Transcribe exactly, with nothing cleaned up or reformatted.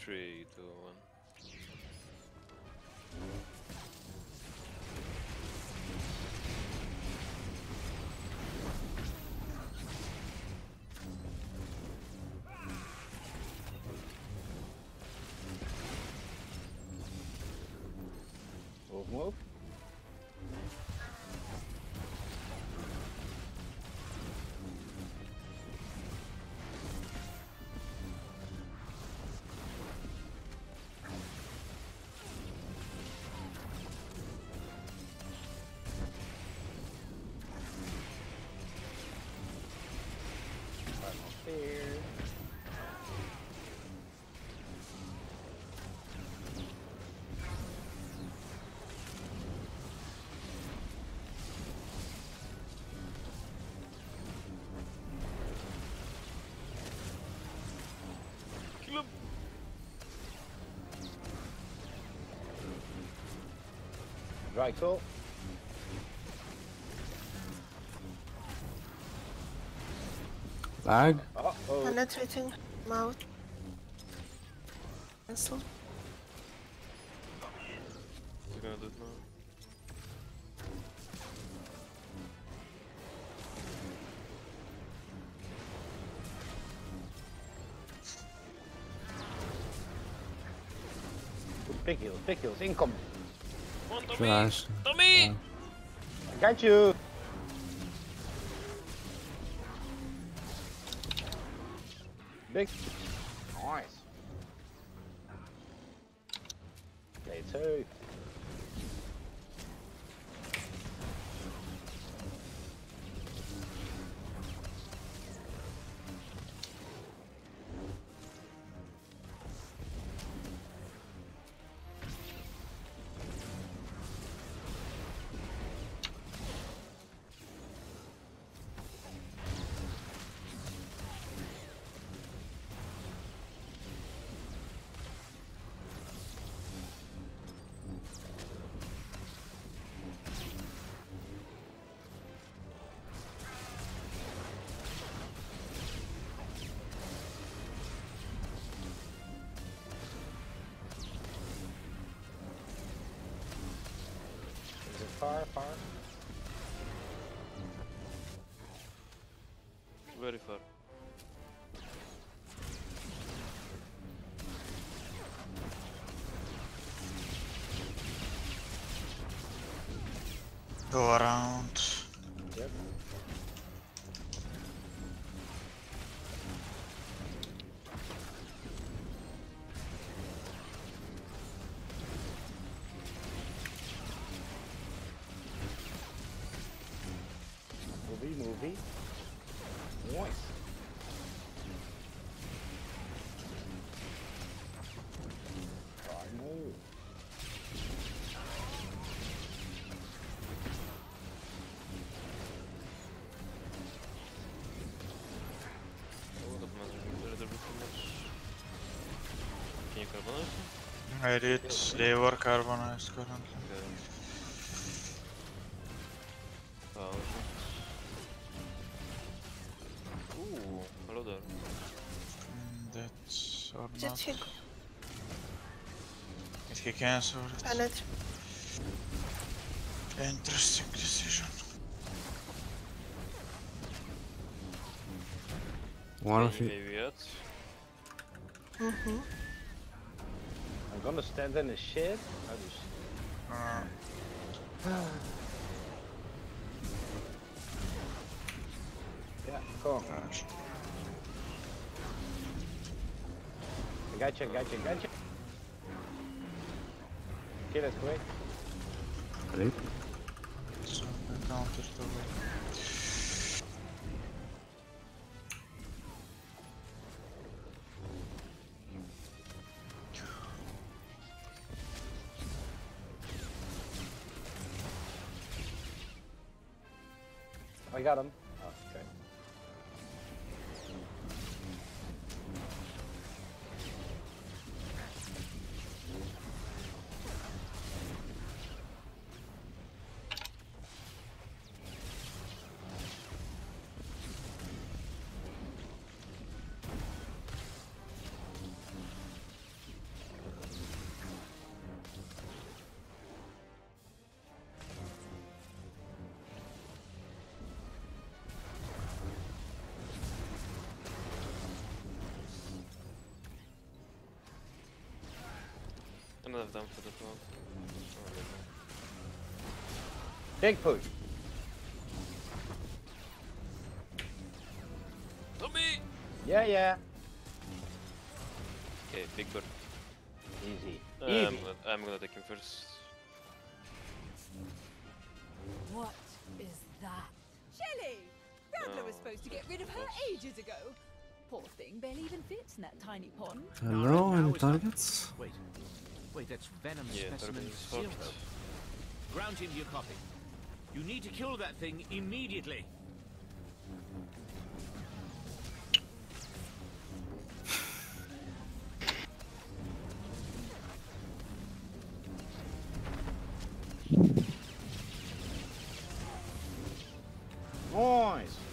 Three, two, one. Move, move. Here. Kill him! Right, cool. Lag? Uh oh. Penetrating mouth. Cancel. You're gonna do it now. Big heals, big heals, incoming. Come on, Tommy! Trash. Tommy! I got you. Big. Nice. Play two. Is it far, far? Very far. Go around. Yep. Movie, movie. Nice. Primal. Oh, that matters. There is everything much. Can you carbonize? I did. They were carbonized currently. Okay. Power shot. Ooh, hello there. Mm, that's or Did not. he If he cancel it. penetrate? Interesting decision. One of Can you you. maybe yet? Mm-hmm. I'm gonna stand in the shit. I just. Uh, Yeah, come on. gosh. I got you, got you, got you. Kill it quick. Rip. So I countered the way. I got him. Oh, okay. have done for the twelve. Oh, there we Big push. go. Zombie! Yeah, yeah. Okay, big bird. Easy. Uh, Easy. I'm, gonna, I'm gonna take him first. What is that? Shelley! Rambler was Oh, supposed to get rid of her ages ago. Poor thing barely even fits in that tiny pond. Hello, now any it's up. targets? Wait. Wait, that's Venom Yeah, specimen target is zero. fucked. Ground him to your copy. You need to kill that thing immediately. Nice.